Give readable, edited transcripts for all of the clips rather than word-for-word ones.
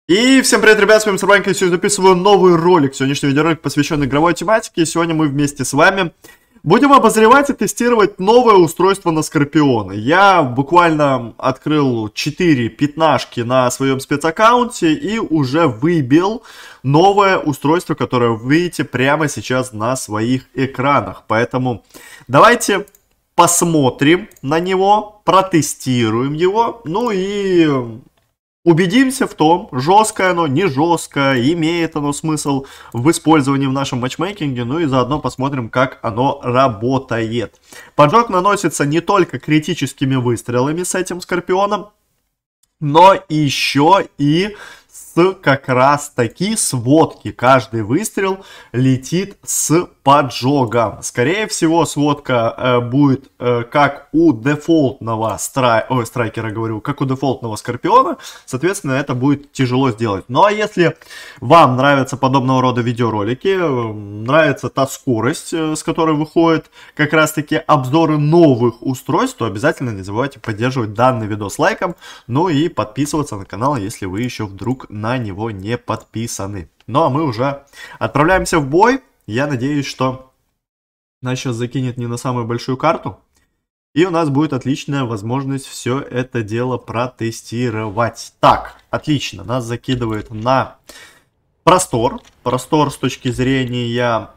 И всем привет, ребят, с вами Сарбанька, я сегодня записываю новый ролик. Сегодняшний видеоролик посвящен игровой тематике. И сегодня мы вместе с вами будем обозревать и тестировать новое устройство на Скорпиона. Я буквально открыл 4 пятнашки на своем спецаккаунте и уже выбил новое устройство, которое вы видите прямо сейчас на своих экранах. Поэтому давайте посмотрим на него, протестируем его, ну и убедимся в том, жесткое оно, не жесткое, имеет оно смысл в использовании в нашем матчмейкинге, ну и заодно посмотрим, как оно работает. Поджог наносится не только критическими выстрелами с этим Скорпионом, но еще и как раз таки сводки. Каждый выстрел летит с поджогом. Скорее всего, сводка будет как у дефолтного страйкера, говорю, как у дефолтного Скорпиона. Соответственно, это будет тяжело сделать. Ну а если вам нравятся подобного рода видеоролики, нравится та скорость, с которой выходят как раз таки обзоры новых устройств, то обязательно не забывайте поддерживать данный видос лайком, ну и подписываться на канал, если вы еще вдруг на него не подписаны. Ну а мы уже отправляемся в бой. Я надеюсь, что нас сейчас закинет не на самую большую карту. И у нас будет отличная возможность все это дело протестировать. Так, отлично. Нас закидывает на простор. Простор с точки зрения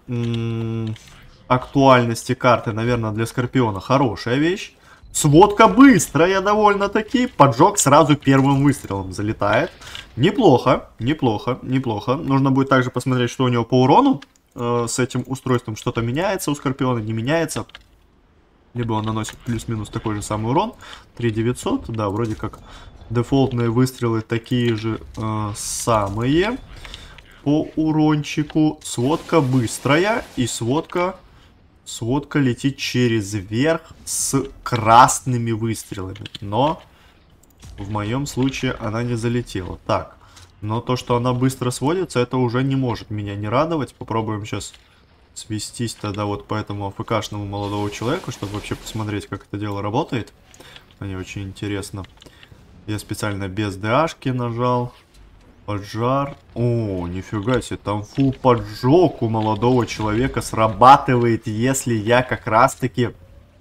актуальности карты, наверное, для Скорпиона хорошая вещь. Сводка быстрая довольно-таки. Поджог сразу первым выстрелом залетает. Неплохо, неплохо, неплохо. Нужно будет также посмотреть, что у него по урону. С этим устройством что-то меняется у Скорпиона, не меняется. Либо он наносит плюс-минус такой же самый урон. 3900, да, вроде как дефолтные выстрелы такие же самые. По урончику. Сводка быстрая и сводка летит через верх с красными выстрелами. Но в моем случае она не залетела. Так, но то, что она быстро сводится, это уже не может меня не радовать. Попробуем сейчас свестись тогда вот по этому АФКшному молодого человека, чтобы вообще посмотреть, как это дело работает. Мне очень интересно. Я специально без ДАшки нажал. Поджар. О, нифига себе, там фул поджог у молодого человека срабатывает, если я как раз таки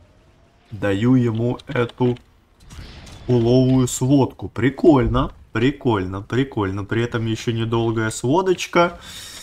даю ему эту уловую сводку. Прикольно, прикольно, прикольно. При этом еще недолгая сводочка.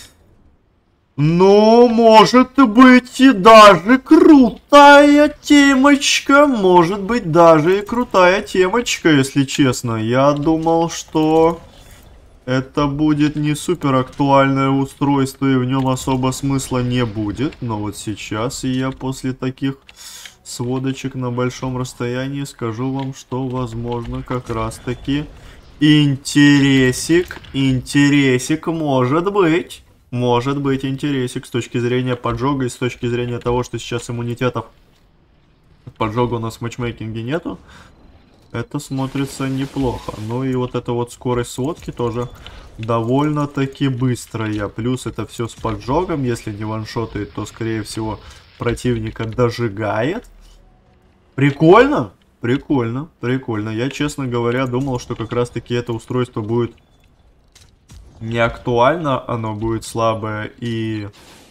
Но может быть и даже крутая темочка. Может быть даже и крутая темочка, если честно. Я думал, что это будет не супер актуальное устройство, и в нем особо смысла не будет. Но вот сейчас я после таких сводочек на большом расстоянии скажу вам, что возможно как раз таки интересик может быть. Может быть интересик с точки зрения поджога и с точки зрения того, что сейчас иммунитетов от поджога у нас в матчмейкинге нету. Это смотрится неплохо. Ну и вот эта вот скорость сводки тоже довольно-таки быстрая. Плюс это все с поджогом. Если не ваншотает, то скорее всего противника дожигает. Прикольно. Прикольно. Прикольно. Я, честно говоря, думал, что как раз таки это устройство будет не актуально. Оно будет слабое и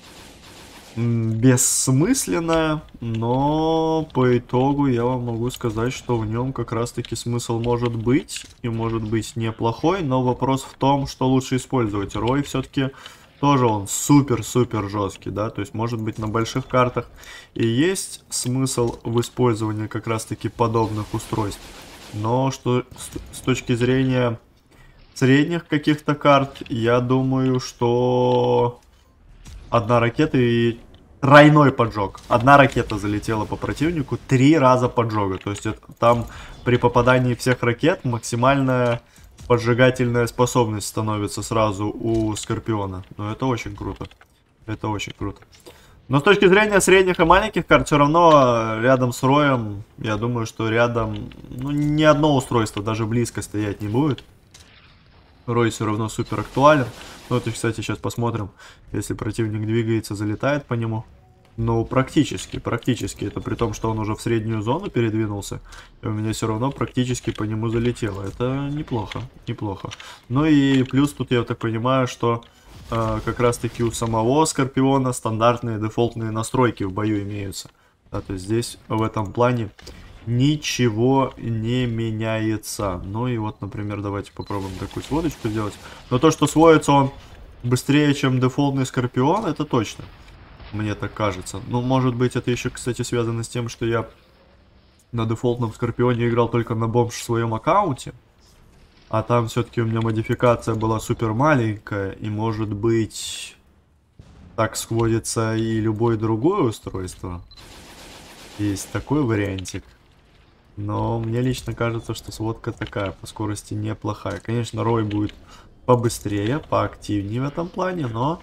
бессмысленное, но по итогу я вам могу сказать, что в нем как раз таки смысл может быть, и может быть неплохой, но вопрос в том, что лучше использовать. Рой все-таки тоже он супер-супер жесткий, да, то есть может быть на больших картах и есть смысл в использовании как раз таки подобных устройств, но что с точки зрения средних каких-то карт, я думаю, что одна ракета и тройной поджог. Одна ракета залетела по противнику, 3 раза поджога. То есть это, там при попадании всех ракет максимальная поджигательная способность становится сразу у Скорпиона. Но это очень круто. Это очень круто. Но с точки зрения средних и маленьких карт, все равно рядом с Роем, я думаю, что рядом ну, ни одно устройство даже близко стоять не будет. Рой все равно супер актуален. Вот, и, кстати, сейчас посмотрим, если противник двигается, залетает по нему. Ну, практически. Это при том, что он уже в среднюю зону передвинулся. И у меня все равно практически по нему залетело. Это неплохо, неплохо. Ну и плюс тут я так понимаю, что как раз таки у самого Скорпиона стандартные дефолтные настройки в бою имеются. Да, то есть здесь в этом плане ничего не меняется. Ну и вот, например, давайте попробуем такую сводочку сделать. Но то, что сводится он быстрее, чем дефолтный Скорпион, это точно. Мне так кажется. Ну, может быть, это еще, кстати, связано с тем, что я на дефолтном Скорпионе играл только на бомж в своем аккаунте. А там все-таки у меня модификация была супер маленькая. И, может быть, так сходится и любое другое устройство. Есть такой вариантик. Но мне лично кажется, что сводка такая по скорости неплохая. Конечно, рой будет побыстрее, поактивнее в этом плане, но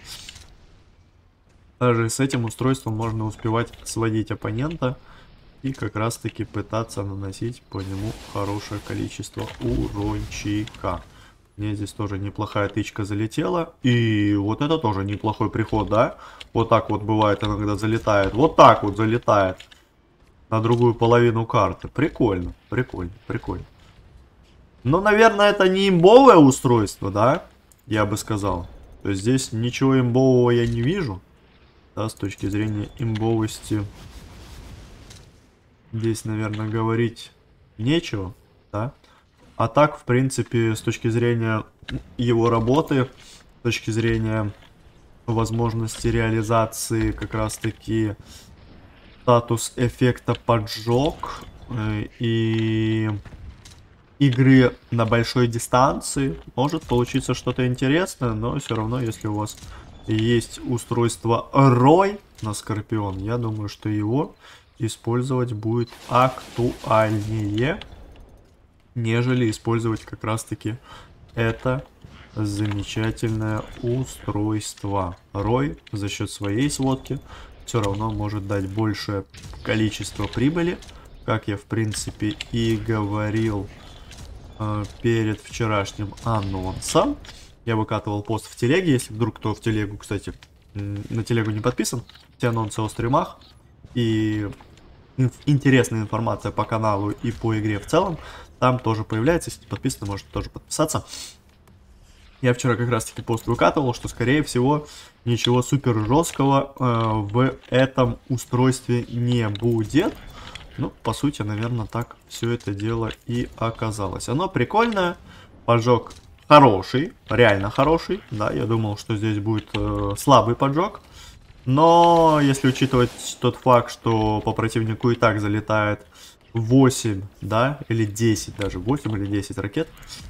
даже с этим устройством можно успевать сводить оппонента и как раз таки пытаться наносить по нему хорошее количество урончика. Мне здесь тоже неплохая тычка залетела. И вот это тоже неплохой приход, да? Вот так вот бывает иногда залетает. Вот так вот залетает на другую половину карты. Прикольно, прикольно, прикольно. Но, наверное, это не имбовое устройство, да? Я бы сказал. То есть здесь ничего имбового я не вижу. Да, с точки зрения имбовости. Здесь, наверное, говорить нечего, да? А так, в принципе, с точки зрения его работы, с точки зрения возможности реализации как раз-таки статус эффекта поджог и игры на большой дистанции, может получиться что-то интересное, но все равно, если у вас есть устройство Рой на Скорпион, я думаю, что его использовать будет актуальнее, нежели использовать как раз-таки это замечательное устройство. Рой за счет своей сводки все равно может дать большее количество прибыли, как я в принципе и говорил перед вчерашним анонсом. Я выкатывал пост в телеге, если вдруг кто в телегу, кстати, на телегу не подписан, все анонсы о стримах и интересная информация по каналу и по игре в целом там тоже появляется. Если не подписаны, можете тоже подписаться. Я вчера как раз таки пост выкатывал, что скорее всего ничего супер жесткого в этом устройстве не будет. Ну, по сути, наверное, так все это дело и оказалось. Оно прикольное, поджог хороший, реально хороший. Да, я думал, что здесь будет слабый поджог. Но если учитывать тот факт, что по противнику и так залетает 8, да, или 10 даже, 8 или 10 ракет,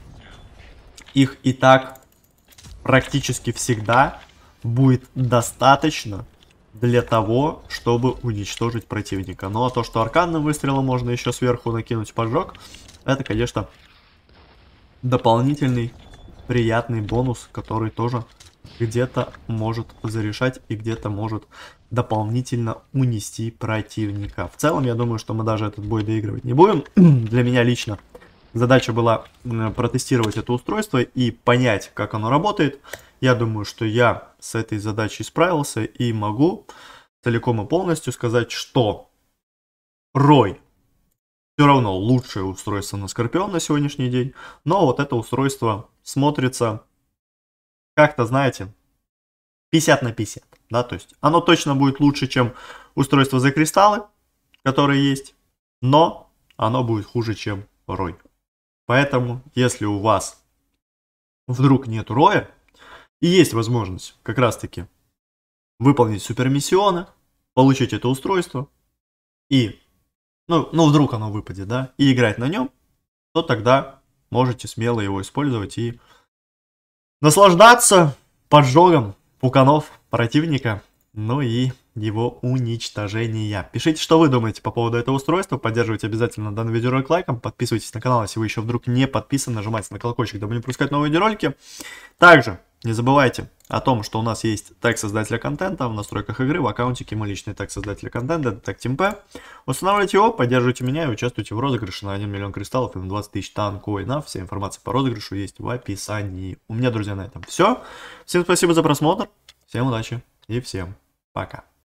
их и так практически всегда будет достаточно для того, чтобы уничтожить противника. Ну а то, что арканным выстрелом можно еще сверху накинуть поджог, это, конечно, дополнительный приятный бонус, который тоже где-то может зарешать и где-то может дополнительно унести противника. В целом, я думаю, что мы даже этот бой доигрывать не будем. Для меня лично задача была протестировать это устройство и понять, как оно работает. Я думаю, что я с этой задачей справился и могу целиком и полностью сказать, что Рой все равно лучшее устройство на Скорпион на сегодняшний день. Но вот это устройство смотрится как-то, знаете, 50 на 50. Да? То есть оно точно будет лучше, чем устройство за кристаллы, которые есть. Но оно будет хуже, чем Рой. Поэтому, если у вас вдруг нет Роя, и есть возможность как раз-таки выполнить супермиссионы, получить это устройство, и, ну вдруг оно выпадет, да, и играть на нем, то тогда можете смело его использовать и наслаждаться поджогом пуканов противника, ну и его уничтожения. Пишите, что вы думаете по поводу этого устройства, поддерживайте обязательно данный видеоролик лайком, подписывайтесь на канал, если вы еще вдруг не подписаны, нажимайте на колокольчик, дабы не пропускать новые видеоролики. Также не забывайте о том, что у нас есть тег создателя контента в настройках игры, в аккаунтике мой личный тег создателя контента, это тег TeamP. Устанавливайте его, поддерживайте меня и участвуйте в розыгрыше на 1 миллион кристаллов и на 20 тысяч танкоинов. Вся информация по розыгрышу есть в описании. У меня, друзья, на этом все. Всем спасибо за просмотр, всем удачи и всем пока.